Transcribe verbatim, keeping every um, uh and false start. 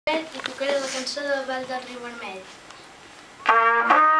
I tocaré la cançó de Vall del Riu Vermell.